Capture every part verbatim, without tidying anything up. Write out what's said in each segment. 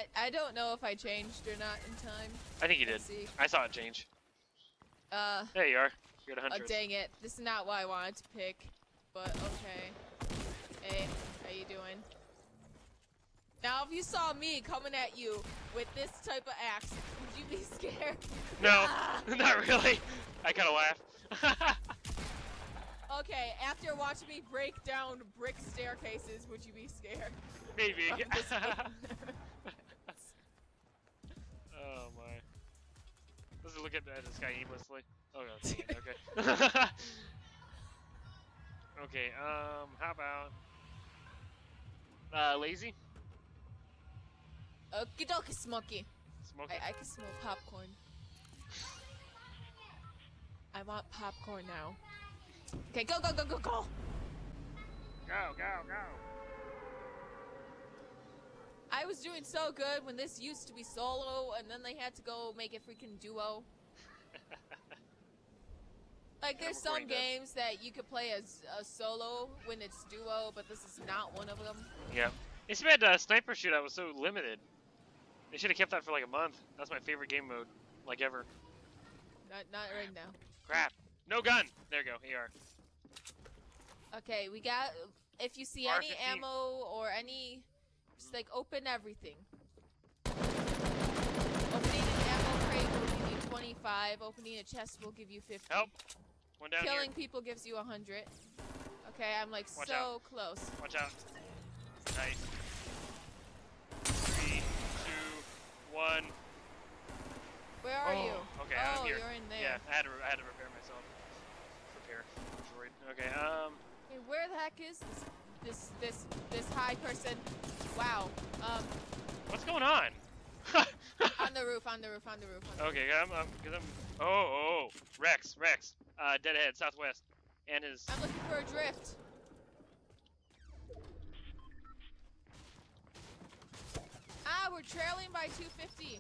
I I don't know if I changed or not in time. I think you did. Let's see. I saw it change. Uh. There you are. You're at one Oh hundred. dang it! This is not what I wanted to pick, but okay. Hey, how you doing? Now, if you saw me coming at you with this type of axe, would you be scared? No, Ah! not really. I kind of laugh. Okay, after watching me break down brick staircases, would you be scared? Maybe. I'm just kidding. Oh my. Let's look at this guy aimlessly. Oh no, dang it, okay. Okay, um, how about uh, lazy? Okie dokie, Smoky. Smoky. I, I can smell popcorn. I want popcorn now. Okay, go, go, go, go, go! Go, go, go! I was doing so good when this used to be solo, and then they had to go make it freaking duo. Like, there's some games that you could play as a solo when it's duo, but this is not one of them. Yeah. It's too bad uh, Sniper Shootout was so limited. They should have kept that for like a month. That's my favorite game mode, like ever. Not, not right now. Crap. No gun! There you go, A R. Okay, we got, if you see R any fifteen. ammo or any, just like open everything. Opening an ammo crate will give you twenty-five, opening a chest will give you fifty. Help! One down Killing here. people gives you one hundred. Okay, I'm like Watch so out. close. Watch out. Nice. Three, two, one. Where are oh, you? Okay, oh, I'm here. you're in there. Yeah, I had to, I had to repair myself. Repair. Droid. Okay, um. Hey, where the heck is this, this, this, this high person? Wow. Um, What's going on? on the roof, on the roof, on the roof. On the Okay, I'm, I'm, cause I'm. Oh, oh, Rex, Rex. Uh, dead ahead, southwest, and his. I'm looking for a drift. Ah, we're trailing by two fifty.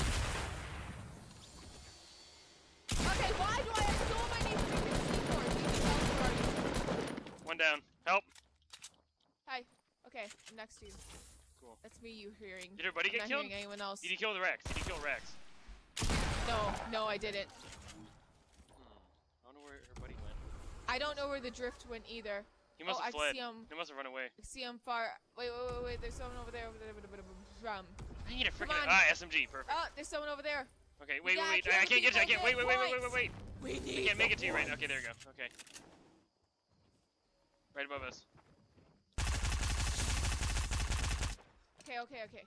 Okay, why do I have so many freaking seafores? One down. Help. Hi. Okay, I'm next to you. Cool. That's me. You hearing? Did everybody I'm get not killed? hearing anyone else? Did you kill the Rex? Did you kill Rex? No, no, I didn't. I don't know where everybody went. I don't know where the drift went either. He must oh, have I fled. see him. He must have run away. I see him far. Wait, wait, wait, wait. There's someone over there. Over there. Over there. From. I need a Come freaking on. ah S M G. Perfect. Oh, there's someone over there. Okay, We wait, wait, gotta wait. I kill can't get you. I people, can't. Wait, wait, get wait, wait, wait, wait, wait. We need. I can't make it to you right. points. Okay, there you go. Okay. Right above us. Okay, okay, okay.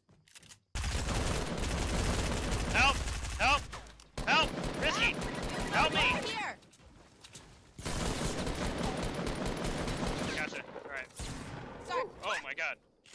Help! Help! Help! Risky! Help me! Over here. Gotcha. Alright. Sorry. Oh my god.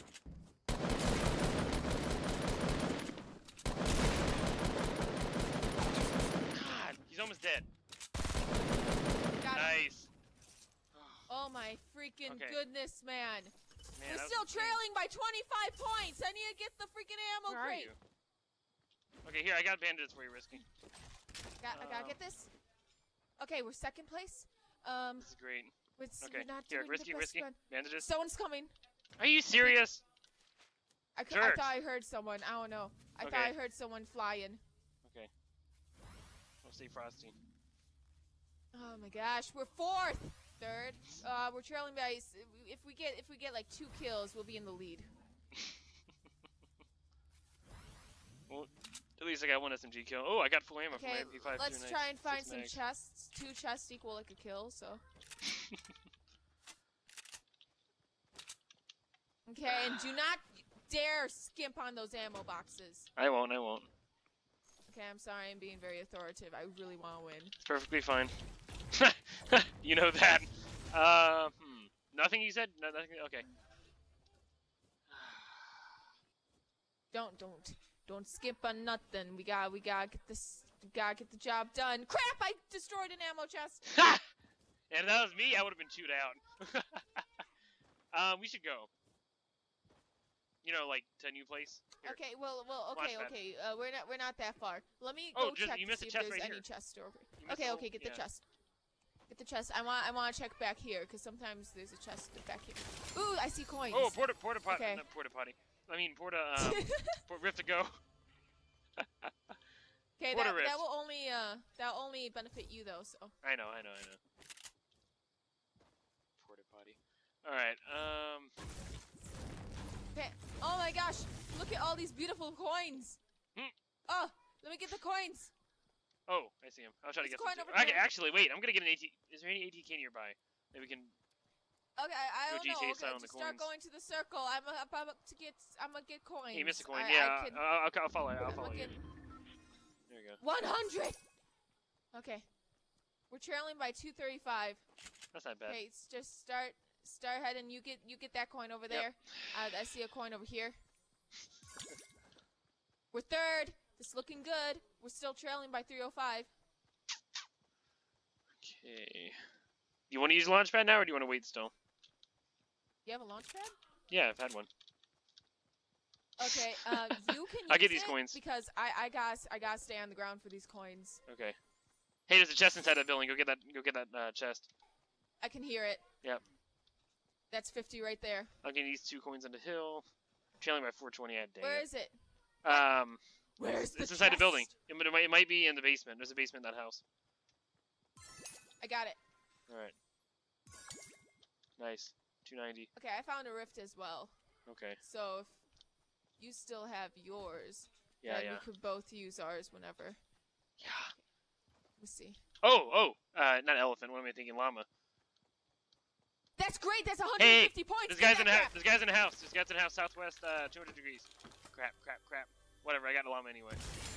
God, he's almost dead. Got him. Nice. Oh my freaking Okay. goodness, man. Man, We're that was still insane. trailing by twenty-five points. I need to get the freaking ammo Where are crate. you? Okay, here, I got bandages for you, Risky. Got, I gotta Um, get this. Okay, we're second place. Um, This is great. we're, Okay, we're not here, doing Risky, the best Risky. run. Bandages. Someone's coming. Are you serious? I, c I Jerks. thought I heard someone. I don't know. I Okay. thought I heard someone flying. Okay. We'll stay frosty. Oh my gosh, we're fourth, third. Uh, we're trailing by. s- If we get if we get like two kills, we'll be in the lead. Well, at least I got one S M G kill. Oh, I got full ammo from Okay, my M P five. let's try and find some mags. chests. Two chests equal like a kill, so. Okay, and do not dare skimp on those ammo boxes. I won't, I won't. Okay, I'm sorry, I'm being very authoritative. I really want to win. It's perfectly fine. You know that. Uh, hmm. Nothing you said? No, nothing? Okay. Don't, don't, don't skip on nothing. We got, we gotta get this, we gotta get the job done. Crap! I destroyed an ammo chest. Ha! And if that was me, I would have been chewed out. um, we should go. You know, like to a new place. Here. Okay, well, well, Watch okay, that. okay. Uh, we're not, we're not that far. Let me Oh, go just- check you to missed see a if chest there's right any here. chest over. You missed Okay, the okay, whole- get yeah. the chest. Get the chest. I want, I want to check back here because sometimes there's a chest back here. Ooh, I see coins. Oh, porta porta potty. Okay. No, porta potty. I mean, Porta, um, Port Rift to go. Okay, Porta that, Rift. that will only uh that will only benefit you though. So. I know, I know, I know. Porta potty. All right. Um. Okay. Oh my gosh! Look at all these beautiful coins. Hmm. Oh, let me get the coins. Oh, I see him. I'll try to There's get coin some. over Okay, there. actually, wait. I'm gonna get an AT. Is there any A T K nearby? Maybe we can. Okay, I Do a don't G T A know. style Okay, on the just start coins. going to the circle. I'm, a, I'm about to get. I'm gonna get coins. Hey, you missed a coin. I, yeah, I can, I'll, I'll, I'll follow you. I'll I'm follow you. get There you go. one hundred. Okay, we're trailing by two thirty-five. That's not bad. Okay, it's just start, start heading. You get, you get that coin over there. Yep. Uh, I see a coin over here. We're third. It's looking good. We're still trailing by three oh five. Okay. You want to use launchpad now, or do you want to wait still? You have a launch pad? Yeah, I've had one. Okay, um, you can use I'll get these it coins. because I, I got, I gotta stay on the ground for these coins. Okay. Hey, there's a chest inside that building. Go get that. Go get that uh, chest. I can hear it. Yep. That's fifty right there. I'll get these two coins on the hill. Trailing by four twenty. Dang Where it. is it? Um. Where's it's, the it's inside the building. chest? It, might- it might be in the basement. There's a basement in that house. I got it. All right. Nice. two ninety. Okay, I found a rift as well. Okay. So if you still have yours, Yeah, then yeah. we could both use ours whenever. Yeah. Let's see. Oh, oh. Uh, not elephant. What am I thinking? Llama. That's great. That's one Hey, hundred fifty points. This Get guy's in that a crap. house. This guy's in a house. This guy's in a house. Southwest, uh, two hundred degrees. Crap, crap, crap. Whatever. I got a llama anyway.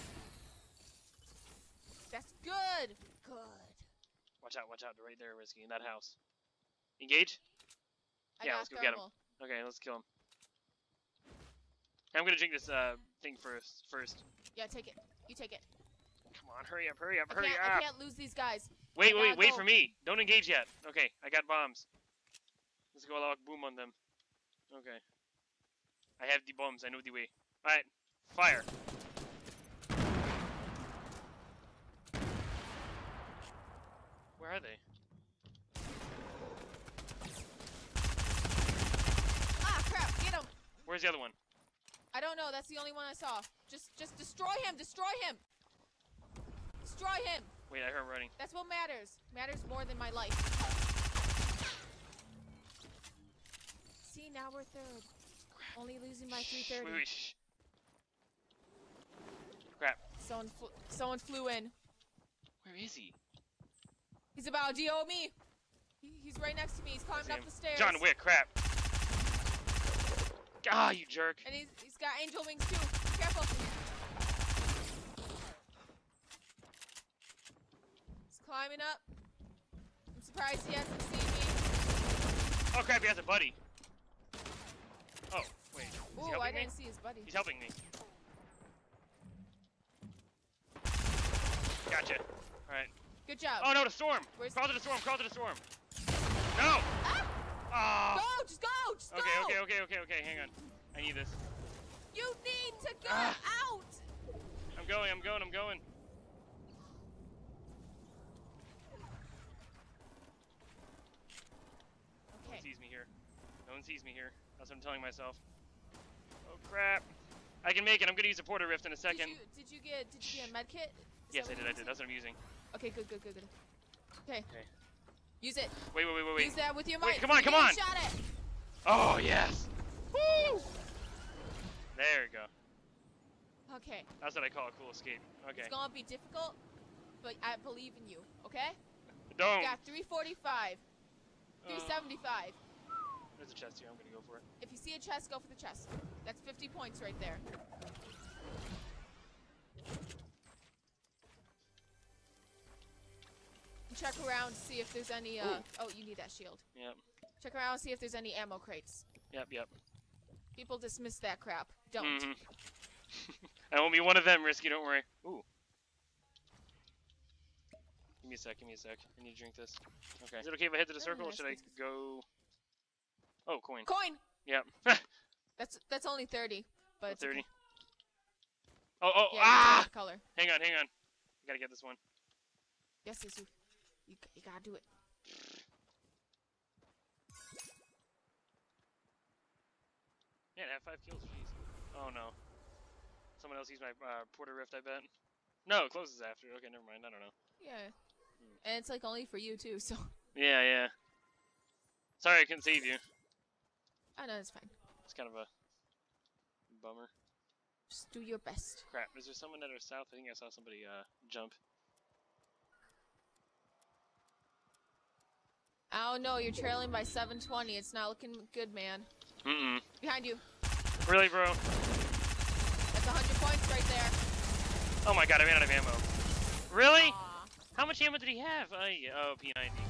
That's good. Good. Watch out, watch out. They're right there, Risky, in that house. Engage? I Yeah, got let's go get him. thermal. Okay, let's kill him. I'm gonna drink this uh thing first. First. Yeah, take it. You take it. Come on, hurry up, hurry up, I hurry can't, up! I can't lose these guys. Wait, I wait, gotta wait go. for me. Don't engage yet. Okay, I got bombs. Let's go allow boom on them. Okay. I have the bombs. I know the way. All right, fire. Where are they? Ah, crap. Get him. Where's the other one? I don't know. That's the only one I saw. Just, just destroy him. Destroy him. Destroy him. Wait, I heard him running. That's what matters. Matters more than my life. See, now we're third. Only losing by three Wait, thirty. wait, shh. Crap. Someone, fl someone flew in. Where is he? He's about to D O me. He, he's right next to me. He's climbing see up him. the stairs. John Wick, crap. Ah, you jerk. And he's, he's got angel wings too. Be careful. He's climbing up. I'm surprised he hasn't seen me. Oh crap, he has a buddy. Oh, wait. Is he Ooh, helping I me? didn't see his buddy. He's helping me. Gotcha. Alright. Good job. Oh no, the storm! Where's- Crawl to the storm, crawl to the storm! No! Ah! Ah! Go! Just go! Just Okay, go! okay, okay, okay, okay, hang on. I need this. You need to go Ah. out! I'm going, I'm going, I'm going. No one Okay. sees me here. No one sees me here. That's what I'm telling myself. Oh crap. I can make it. I'm gonna use a portal rift in a Did second. you, did you get did you get a med kit? Is Yes, that I what did, you're I did. using? That's what I'm using. Okay, good, good, good, good. Okay. Okay. Use it. Wait, wait, wait, wait, wait. Use that with your Wait, might. come on, You come get a on. Shot at. Oh, yes! Woo! There we go. Okay. That's what I call a cool escape. Okay. It's gonna be difficult, but I believe in you. Okay? Don't! You got three forty-five, three seventy-five. There's a chest here. I'm gonna go for it. If you see a chest, go for the chest. That's fifty points right there. Check around to see if there's any. Uh, Ooh. oh, you need that shield. Yep. Check around and see if there's any ammo crates. Yep, yep. People dismiss that crap. Don't. Mhm. I won't be one of them, Risky, don't worry. Ooh. Give me a sec, give me a sec. I need to drink this. Okay. Is it okay if I head to the Oh, circle, or yes, should I yes, yes. go... Oh, coin. Coin. Yep. That's that's only thirty, but it's thirty. okay. Oh, oh, Yeah, ah! it's a color. Hang on, hang on. I gotta get this one. Yes, yes, you, you, you gotta do it. Yeah, I have five kills, jeez. Oh no. Someone else used my uh, Porter Rift, I bet. No, it closes after. Okay, never mind. I don't know. Yeah. And it's like only for you too, so. Yeah, yeah. Sorry I couldn't save you. I know, it's fine. It's kind of a bummer. Just do your best. Crap, is there someone at our south? I think I saw somebody uh, jump. Oh no, you're trailing by seven twenty. It's not looking good, man. Mm-mm. Behind you. Really, bro? That's one hundred points right there. Oh my god, I ran out of ammo. Really? Aww. How much ammo did he have? Uh, yeah, oh, P ninety.